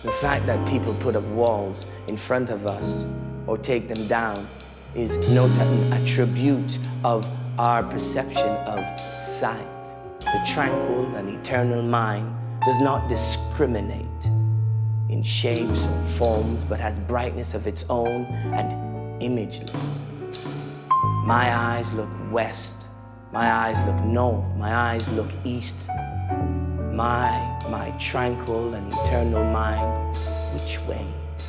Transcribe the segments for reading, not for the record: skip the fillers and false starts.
The fact that people put up walls in front of us or take them down is not an attribute of our perception of sight. The tranquil and eternal mind does not discriminate in shapes or forms, but has brightness of its own and imageless. My eyes look west, my eyes look north, my eyes look east. My tranquil and eternal mind, which way?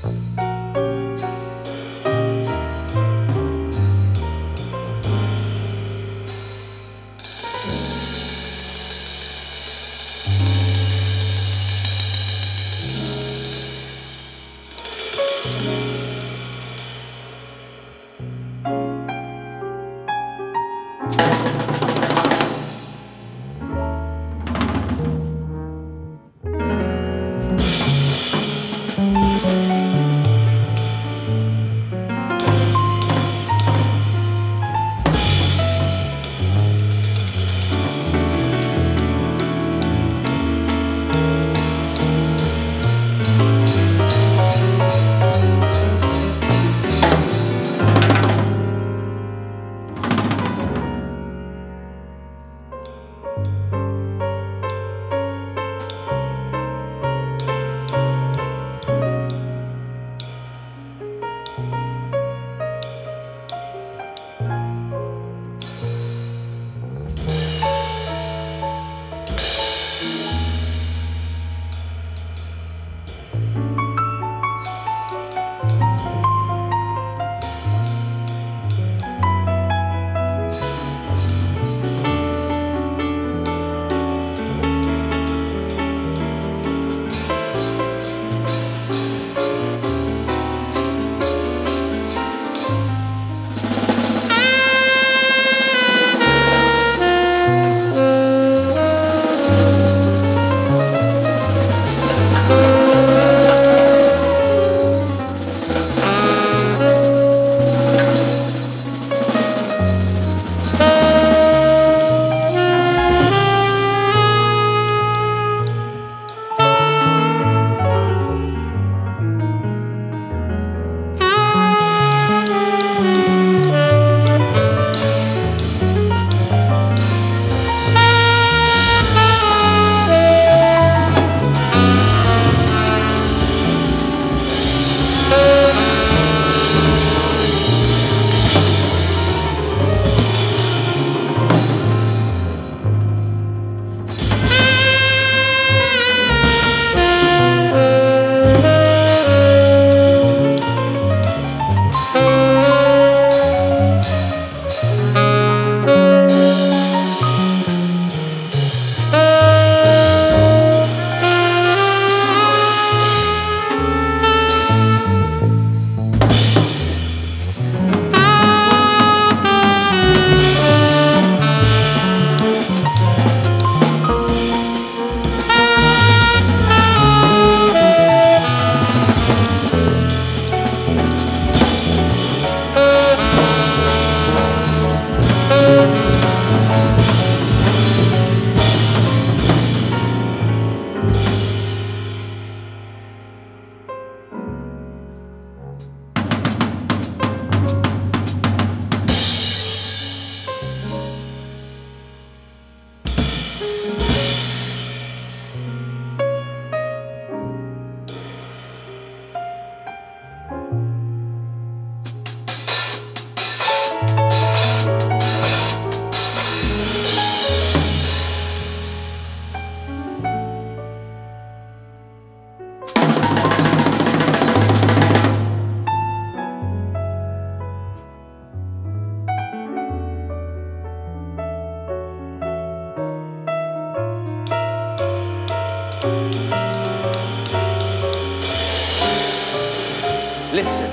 Listen,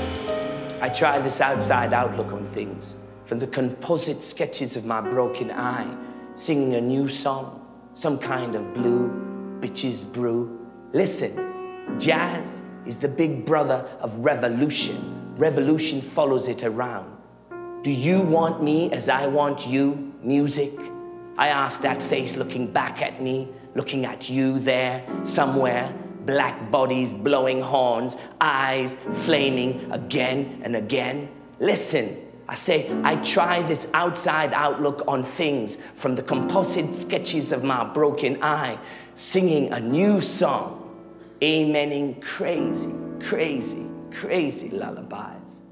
I try this outside outlook on things, from the composite sketches of my broken eye, singing a new song, some kind of blue, bitches brew. Listen, jazz is the big brother of revolution. Revolution follows it around. Do you want me as I want you, music? I asked that face looking back at me, looking at you there, somewhere. black bodies blowing horns, eyes flaming again and again. Listen, I say, I try this outside outlook on things from the composite sketches of my broken eye, singing a new song, amening crazy, crazy, crazy lullabies.